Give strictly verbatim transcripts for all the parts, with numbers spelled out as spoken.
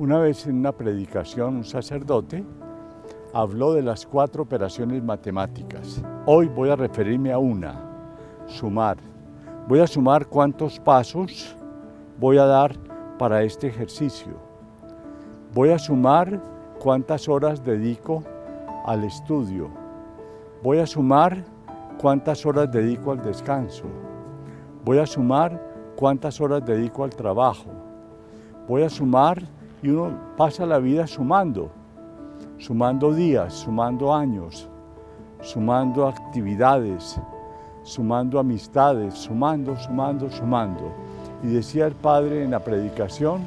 Una vez en una predicación un sacerdote habló de las cuatro operaciones matemáticas. Hoy voy a referirme a una, sumar. Voy a sumar cuántos pasos voy a dar para este ejercicio. Voy a sumar cuántas horas dedico al estudio. Voy a sumar cuántas horas dedico al descanso. Voy a sumar cuántas horas dedico al trabajo. Voy a sumar, y uno pasa la vida sumando, sumando días, sumando años, sumando actividades, sumando amistades, sumando, sumando, sumando. Y decía el Padre en la predicación,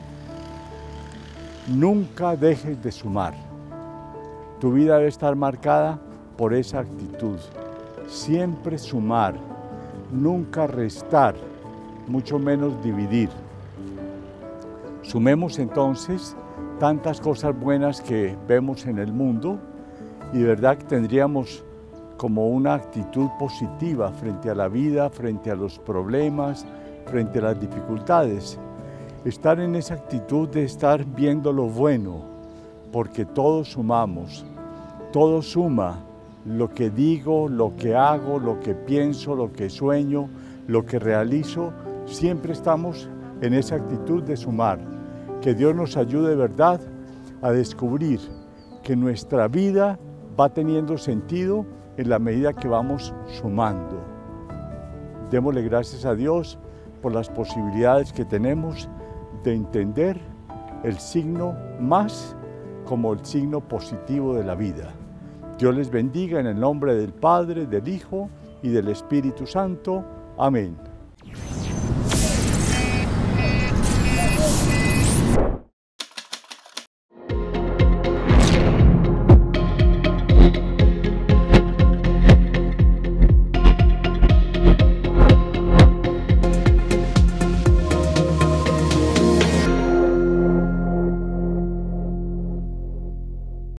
nunca dejes de sumar. Tu vida debe estar marcada por esa actitud. Siempre sumar, nunca restar, mucho menos dividir. Sumemos entonces tantas cosas buenas que vemos en el mundo y de verdad que tendríamos como una actitud positiva frente a la vida, frente a los problemas, frente a las dificultades. Estar en esa actitud de estar viendo lo bueno, porque todos sumamos, todo suma, lo que digo, lo que hago, lo que pienso, lo que sueño, lo que realizo, siempre estamos en esa actitud de sumar. Que Dios nos ayude de verdad a descubrir que nuestra vida va teniendo sentido en la medida que vamos sumando. Démosle gracias a Dios por las posibilidades que tenemos de entender el signo más como el signo positivo de la vida. Dios les bendiga en el nombre del Padre, del Hijo y del Espíritu Santo. Amén.